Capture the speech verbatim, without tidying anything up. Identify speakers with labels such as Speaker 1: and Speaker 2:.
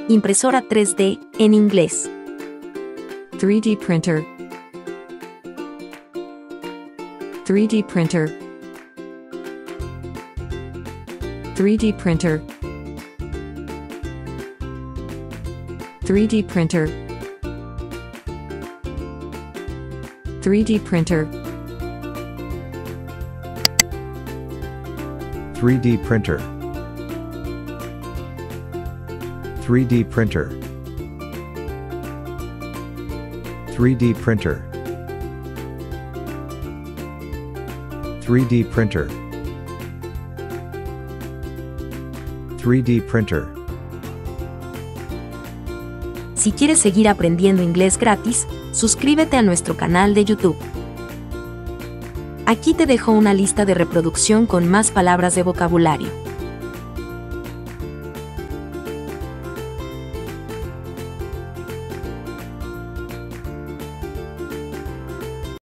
Speaker 1: Impresora tres D, en inglés.
Speaker 2: three D printer, three D printer, three D printer, three D printer, three D printer,
Speaker 3: three D printer, three D printer, three D printer, three D printer, three D printer.
Speaker 1: Si quieres seguir aprendiendo inglés gratis, suscríbete a nuestro canal de YouTube. Aquí te dejo una lista de reproducción con más palabras de vocabulario.